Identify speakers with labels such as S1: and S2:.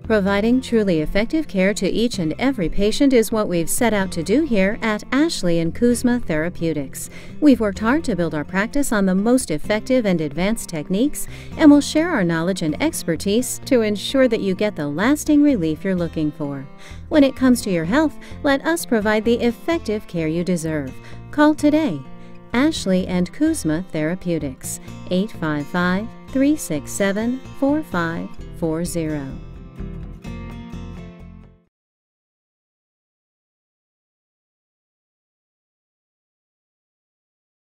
S1: Providing truly effective care to each and every patient is what we've set out to do here at Ashley and Kuzma Therapeutics. We've worked hard to build our practice on the most effective and advanced techniques, and we'll share our knowledge and expertise to ensure that you get the lasting relief you're looking for. When it comes to your health, let us provide the effective care you deserve. Call today. Ashley and Kuzma Therapeutics, 855-367-4540.